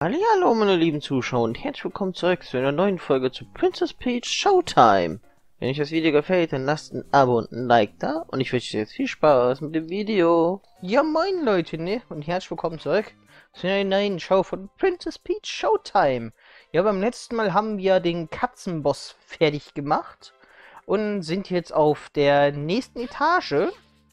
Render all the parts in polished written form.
Hallihallo, meine lieben Zuschauer und herzlich willkommen zurück zu einer neuen Folge zu Princess Peach Showtime. Wenn euch das Video gefällt, dann lasst ein Abo und ein Like da und ich wünsche euch jetzt viel Spaß mit dem Video. Ja moin Leute, ne? Und herzlich willkommen zurück zu einer neuen Show von Princess Peach Showtime. Ja, beim letzten Mal haben wir den Katzenboss fertig gemacht und sind jetzt auf der nächsten Etage.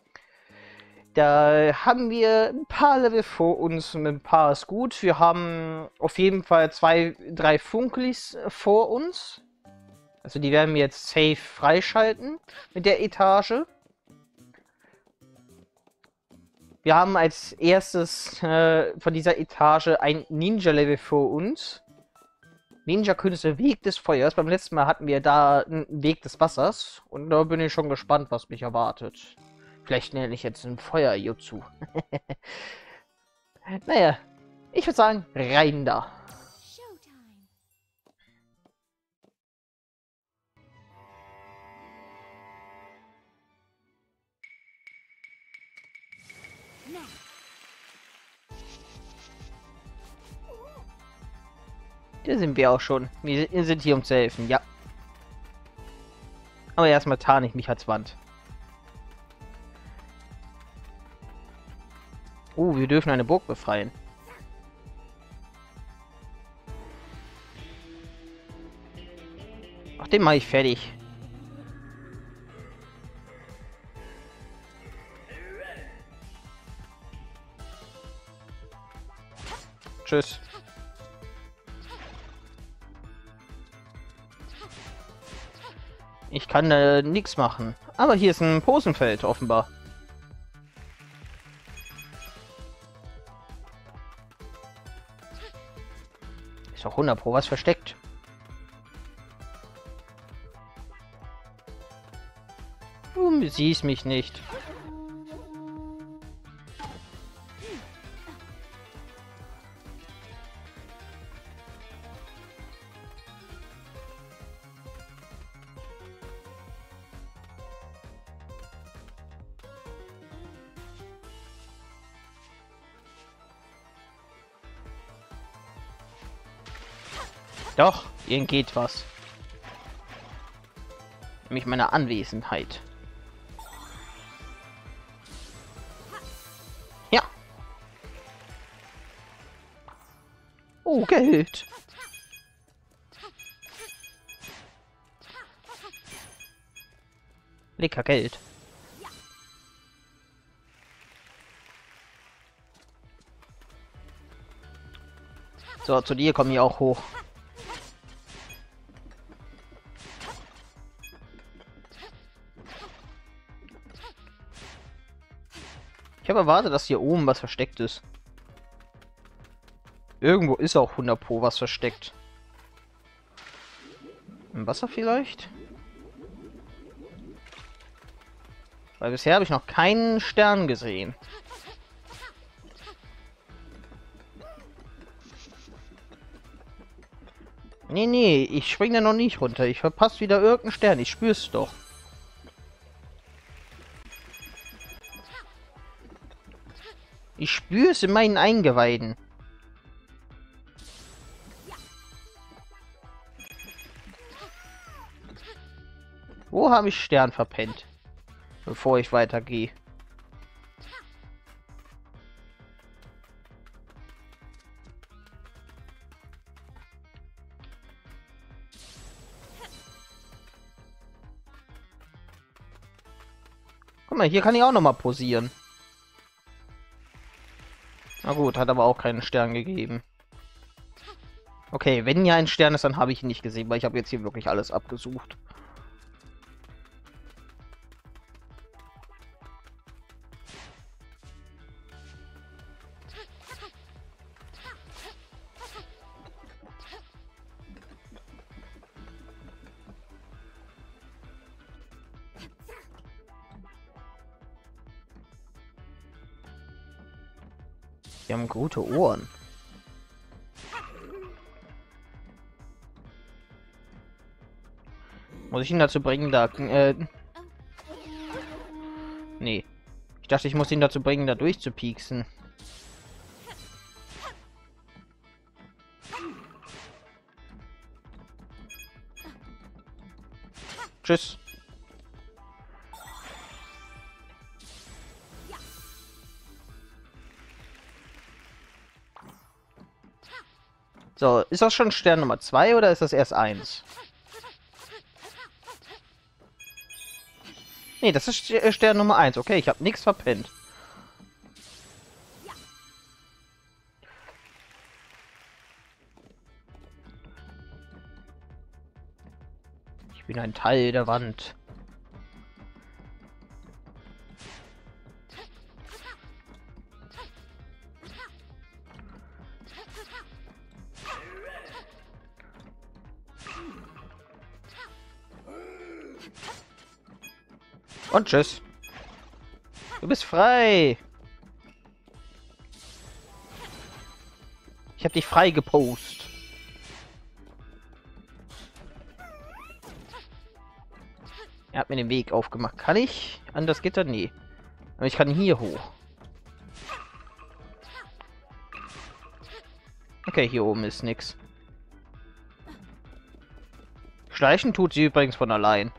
Da haben wir ein paar Level vor uns und ein paar ist gut. Wir haben auf jeden Fall 3 Funkelis vor uns. Also die werden wir jetzt safe freischalten mit der Etage. Wir haben als erstes von dieser Etage ein Ninja-Level vor uns. Ninja-Künste Weg des Feuers. Beim letzten Mal hatten wir da einen Weg des Wassers. Und da bin ich schon gespannt, was mich erwartet. Vielleicht nenne ich jetzt ein Feuer-Jutsu. Naja, ich würde sagen, rein da. Da sind wir auch schon. Wir sind hier, um zu helfen, ja. Aber erstmal tarne ich mich als Wand. Wir dürfen eine Burg befreien. Ach, den mache ich fertig. Tschüss. Ich kann nichts machen. Aber hier ist ein Posenfeld, offenbar. Ist doch 100 Pro was versteckt. Du siehst mich nicht. Doch, ihnen geht was. Nämlich meine Anwesenheit. Ja. Oh, Geld. Lecker Geld. So, zu dir komme ich auch hoch. Ich habe erwartet, dass hier oben was versteckt ist. Irgendwo ist auch 100 Pro was versteckt. Im Wasser vielleicht? Weil bisher habe ich noch keinen Stern gesehen. Nee, ich springe da noch nicht runter. Ich verpasse wieder irgendeinen Stern. Ich spür's doch. Ich spüre es in meinen Eingeweiden. Wo habe ich Stern verpennt? Bevor ich weitergehe. Guck mal, hier kann ich auch noch mal posieren. Na gut, hat aber auch keinen Stern gegeben. Okay, wenn hier ein Stern ist, dann habe ich ihn nicht gesehen, weil ich habe jetzt hier wirklich alles abgesucht. Die haben gute Ohren. Muss ich ihn dazu bringen, da... Nee. Ich dachte, ich muss ihn dazu bringen, da durchzupieksen. Tschüss. So, ist das schon Stern Nummer 2 oder ist das erst 1? Nee, das ist Stern Nummer 1. Okay, ich habe nichts verpennt. Ich bin ein Teil der Wand. Und tschüss. Du bist frei. Ich habe dich frei gepostet. Er hat mir den Weg aufgemacht. Kann ich an das Gitter? Nee. Aber ich kann hier hoch. Okay, hier oben ist nichts. Schleichen tut sie übrigens von allein.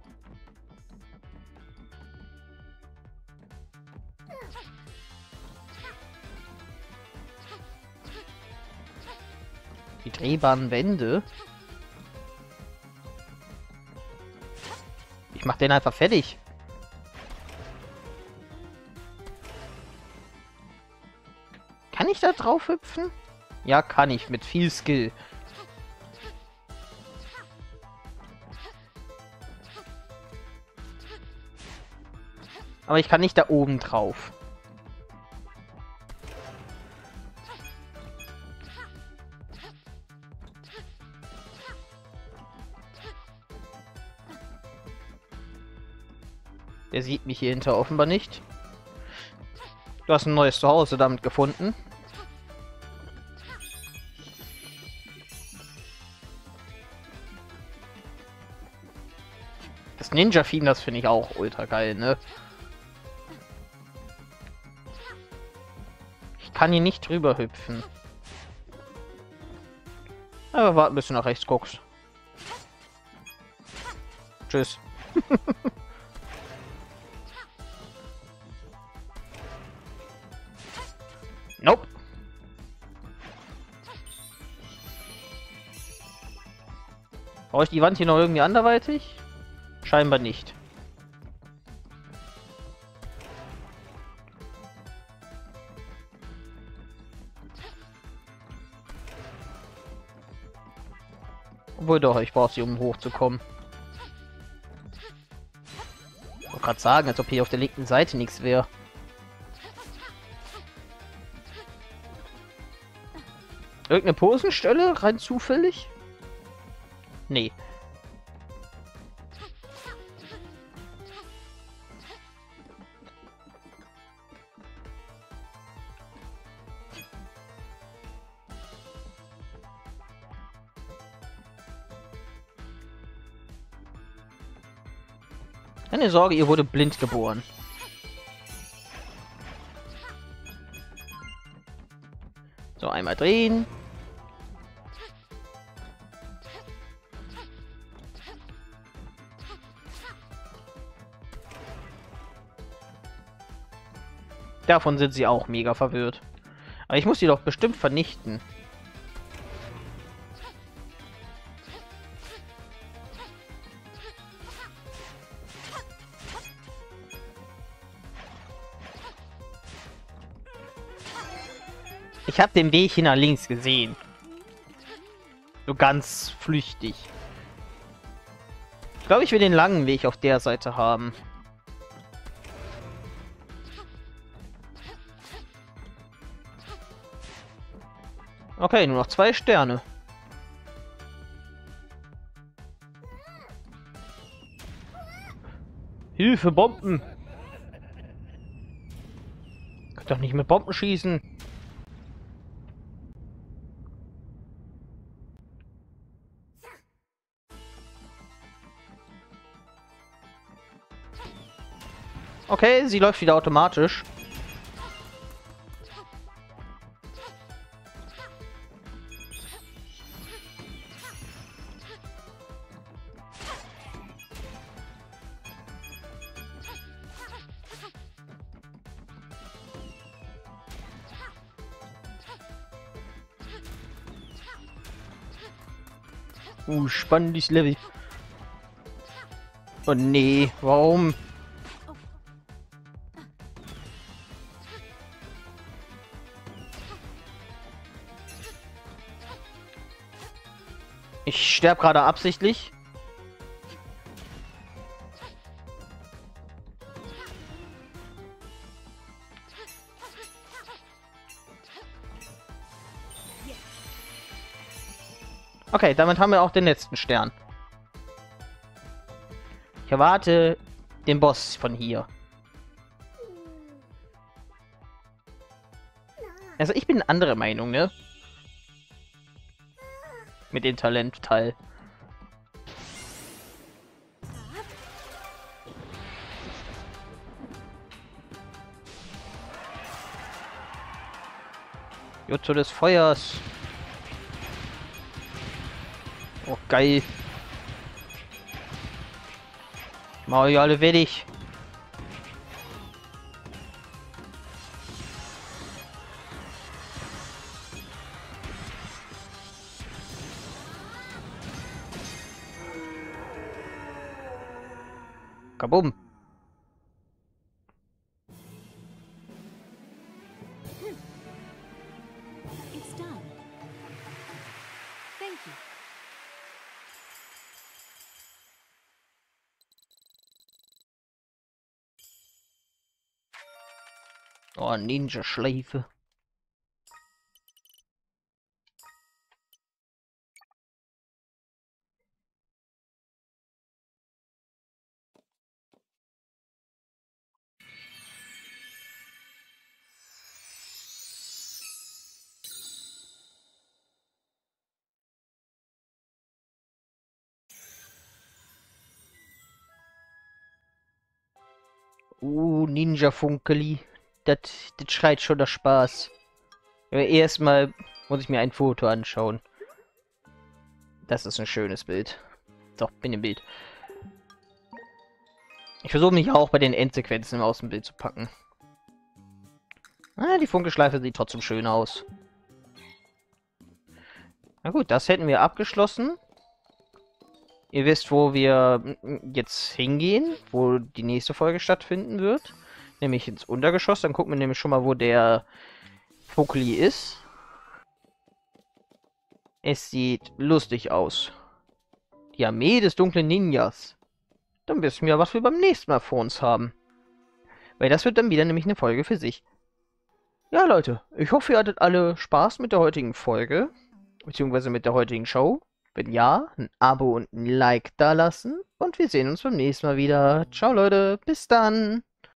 Die drehbaren Wände. Ich mach den einfach fertig. Kann ich da drauf hüpfen? Ja, kann ich. Mit viel Skill. Aber ich kann nicht da oben drauf. Der sieht mich hier hinter offenbar nicht. Du hast ein neues Zuhause damit gefunden. Das Ninja-Theme, das finde ich auch ultra geil, ne? Ich kann hier nicht drüber hüpfen. Aber warte, bis du nach rechts guckst. Tschüss. Nope. Brauche ich die Wand hier noch irgendwie anderweitig? Scheinbar nicht. Obwohl doch, ich brauche sie, um hochzukommen. Ich wollte gerade sagen, als ob hier auf der linken Seite nichts wäre. Irgendeine Posenstelle? Rein zufällig? Nee. Keine Sorge, ihr wurde blind geboren. So, einmal drehen. Davon sind sie auch mega verwirrt. Aber ich muss sie doch bestimmt vernichten. Ich habe den Weg hier nach links gesehen. So ganz flüchtig. Ich glaube, ich will den langen Weg auf der Seite haben. Okay, nur noch 2 Sterne. Hilfe, Bomben! Könnt doch nicht mit Bomben schießen. Okay, sie läuft wieder automatisch. Spannendes Level. Oh nee, warum? Ich sterbe gerade absichtlich. Okay, damit haben wir auch den letzten Stern. Ich erwarte den Boss von hier. Also ich bin anderer Meinung, ne? Mit dem Talentteil. Jutsu des Feuers. Oh, geil. Mach ich alle fertig. Kabum. It's done. Thank you. Oh, Ninja-Schleife. Ninja-Funkeli. Das schreit schon der Spaß. Aber erstmal muss ich mir ein Foto anschauen. Das ist ein schönes Bild. So, bin im Bild. Ich versuche mich auch bei den Endsequenzen aus dem Bild zu packen. Ah, die Funkeschleife sieht trotzdem schön aus. Na gut, das hätten wir abgeschlossen. Ihr wisst, wo wir jetzt hingehen, wo die nächste Folge stattfinden wird. Nämlich ins Untergeschoss. Dann gucken wir nämlich schon mal, wo der Funkeli ist. Es sieht lustig aus. Die Armee des dunklen Ninjas. Dann wissen wir, was wir beim nächsten Mal vor uns haben. Weil das wird dann wieder nämlich eine Folge für sich. Ja, Leute, ich hoffe, ihr hattet alle Spaß mit der heutigen Folge. Beziehungsweise mit der heutigen Show. Wenn ja, ein Abo und ein Like da lassen. Und wir sehen uns beim nächsten Mal wieder. Ciao, Leute. Bis dann.